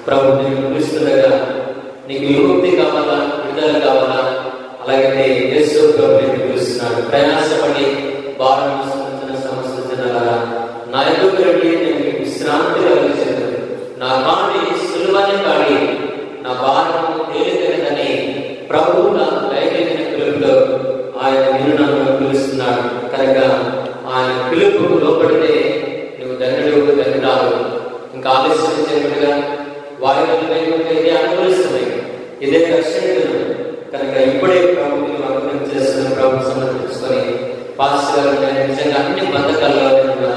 ప్రభు నేను పిలుస్తుండగా నీకు విముక్తి కావాలా, విడుదల కావాలా? అలాగే యేసు ప్రభు నేను పిలుస్తున్నాడు. ప్రయాసపడి భారం సమస్త జనాలారా నా ఎదుగు రండి, నేను మీకు విశ్రాంతి కలిగించదు. నా కాడి సులువని కాడి, నా భారము తేలికైనదని ప్రభువు నాకు దయచేసిన పిలుపులో ఆయన నిన్ను నన్ను పిలుస్తున్నాడు. కనుక ఆయన పిలుపుకు లోపడితే నువ్వు ధన్యుడు, ధన్యురాలు. ఇంకా ఆలస్యం చేయకుండా వాయువులు ఇదే అనుభవిస్తున్నాయి, ఇదే రక్షణ. కనుక ఇప్పుడే ప్రభుత్వం అనుగ్రహం చేస్తున్న ప్రభు సమర్పించుకొని పాస్టర్ గారు నిజంగా అన్ని బంధకాల్లో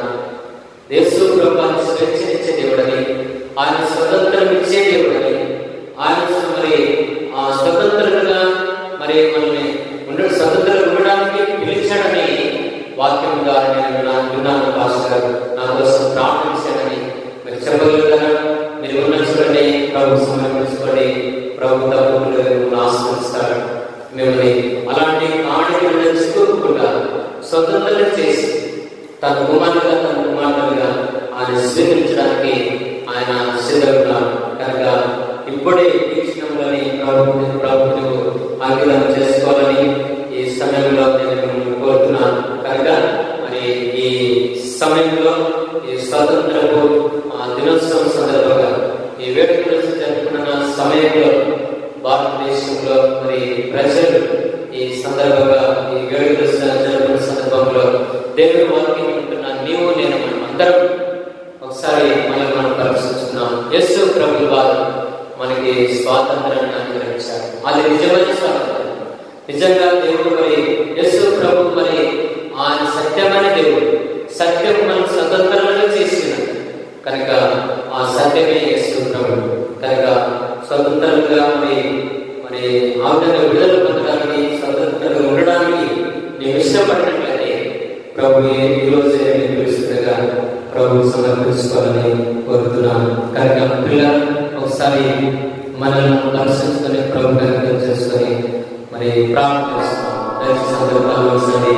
యేసు ప్రభువాన్ని స్వేచ్ఛనిచ్చే దేవుడని, ఆయన స్వతంత్రం ఇచ్చే దేవుడని, ఆయన మరి ఆ స్వతంత్రంగా మరి మనల్ని స్వతంత్రంగా ఉండడానికి పిలిచాడని వాక్యం ద్వారా నేను విన్నాను. పాస్టర్ గారు నా కోసం ప్రార్థించాడని మరి చెప్పగలుగుతారా? మీరు ఉన్న చూడండి, ప్రభు సమర్పించుకోండి. ప్రభు తప్పకుండా ఆస్వాదిస్తాడు మిమ్మల్ని. అలాంటి ఆడికి చిక్కుకుండా స్వతంత్రం చేసి తన కుమారులుగా ఆయన స్వీకరించడానికి ఆయన సిద్ధంగా. కనుక ఇప్పుడే ఈ క్షణంలోని ప్రభుత్వం అంకితం చేసుకోవాలని ఈ సమయంలో నేను మిమ్మల్ని కోరుతున్నాను. కనుక మరి ఈ సమయంలో ఈ స్వాతంత్రపు దినోత్సవం సందర్భంగా ఈ వేడుకలు జరుపుకున్న సమయంలో భారతదేశంలో మరి ప్రజలు ఈ సందర్భంగా ఈ వేడుకలు జరుపుకున్న సందర్భంలో దేవుని వాక్యం వింటున్న నీవు నేను మనం అందరం ఒకసారి మనం పరిశీలిస్తున్నాం. యేసు ప్రభు వారు మనకి స్వాతంత్రాన్ని అనుగ్రహించారు. అది నిజమైన స్వాతంత్రం. నిజంగా దేవుడు మరి యేసు ప్రభు మరి ఆయన సత్యమైన దేవుడు. సత్యం మనం స్వతంత్రంగా చేసినాడు కనుక ఆ సత్యమే యేసు ప్రభు. కనుక స్వతంత్రంగా మరి ఆ విధంగా విడుదల పొందడానికి, స్వతంత్రంగా ఉండడానికి నేను ఇష్టపడినట్లయితే ప్రభు ఈరోజే పిలుస్తుండగా ప్రభు సమర్పించుకోవాలని కోరుతున్నాను. కనుక పిల్లలు ఒకసారి మనల్ని దర్శించుకొని ప్రభు కనుక చేసుకొని మరి ప్రార్థన చేస్తున్నాం. దయచేసి అందరూ కలుసుకొని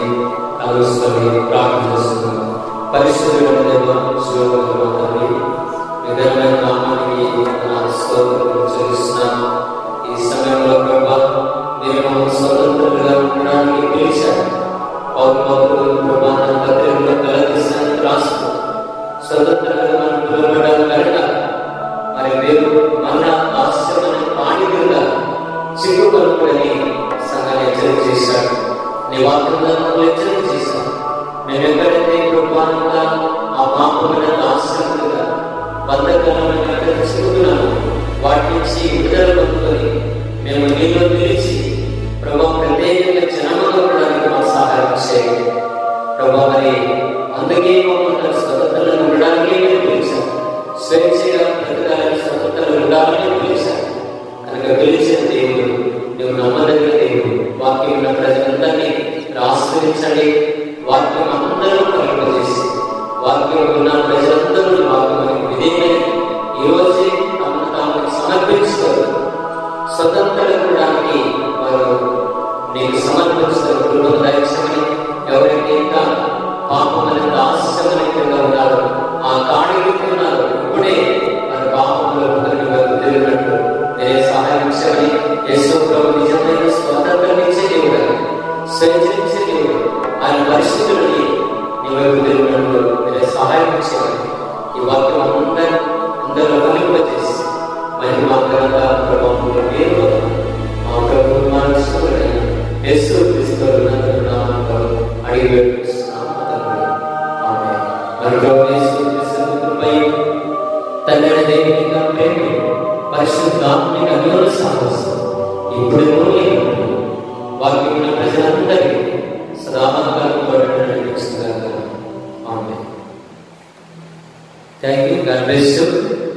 ప్రార్థన చేస్తున్నాం. పరిశుద్ధుడైన దేవా, శివతండ్రి, నిజమైన నామానికి స్తోత్రం చెల్లిస్తున్నాను. ఈ సమయంలో ప్రభా మీరు స్వతంత్రంగా ఉండడానికి పిలిచారు. పౌరులు ప్రభా తన పత్రికలో కలగేసానికి రాస్తూ స్వతంత్రంగా మనం పిలువబడ్డాము కనుక మరి మీరు మన ఆశ్చర్యమైన పాణిగా చిక్కుకొనుకుని సంఘాన్ని హెచ్చరిక చేశాడు. నీ వాక్యంగా హెచ్చరిక చేశాను. మేము ఎక్కడైతే ప్రభావంగా ఆ పాపమైన ఆశ్రమంగా బంధకరమైన చిక్కుతున్నాము, వాటి నుంచి విడుదల పొందుకొని మేము నీలో నిలిచి ప్రభావ ప్రత్యేకంగా జనముగా ఉండడానికి మాకు సహాయం చేయండి ప్రభావ. మరి అందుకే మమ్మల్ని స్వతంత్రంగా ఉండడానికే మీరు పిలిచారు. స్వేచ్ఛగా బ్రతకాలని, స్వతంత్రంగా ఉండాలని పిలిచారు. కనుక పిలిచిన దేవుడు నువ్వు నమ్మదగిన దేవుడు. వాక్యం ఉన్న ప్రజలందరినీ ఆశ్రయించండి. వాక్యం అందరూ కలుగజేసి వాక్యం ఉన్న ప్రజలందరూ వాక్యం విధేయమై ఈరోజే తమను తాము సమర్పించుకోరు. స్వతంత్రడానికి వారు నీకు సమర్పిస్తారు. కృపను దయచేయమని. ఎవరైతే ఇంకా పాపమైన ఆశ్చర్యంగా ఉన్నారో, ఆ కాడికి ఉన్నారు, ఇప్పుడే వారి పాపంలో తెలియనట్టు నేనే సహాయం చేయమని. యేసు ప్రభు నిజమైన స్వతంత్రం ఇచ్చే దేవుడు, స్వేచ్ఛించే దేవుడు. ఆయన పరిస్థితులని నీ వైపు తెలియనట్టు నేనే సహాయం చేయమని. ఈ వాక్యం అందరూ కలిపజేసి మహిమాకరంగా ప్రభావంలో పేరు మా ప్రభు మనసుకుని యేసు క్రీస్తు నామములో అడిగి వేడుకుంటున్నాము తండ్రి. ఆమేన్. మన ప్రభు యేసు క్రీస్తు కృపయు తండ్రి దేవుని ప్రేమ పరిశుద్ధాత్మ అన్యోన్య సహవాసం ఇప్పుడు వాక్యం ఉన్న ప్రజలందరికీ సదాకాలం నడిపిస్తున్నారు. Amen. Thank you. God bless you.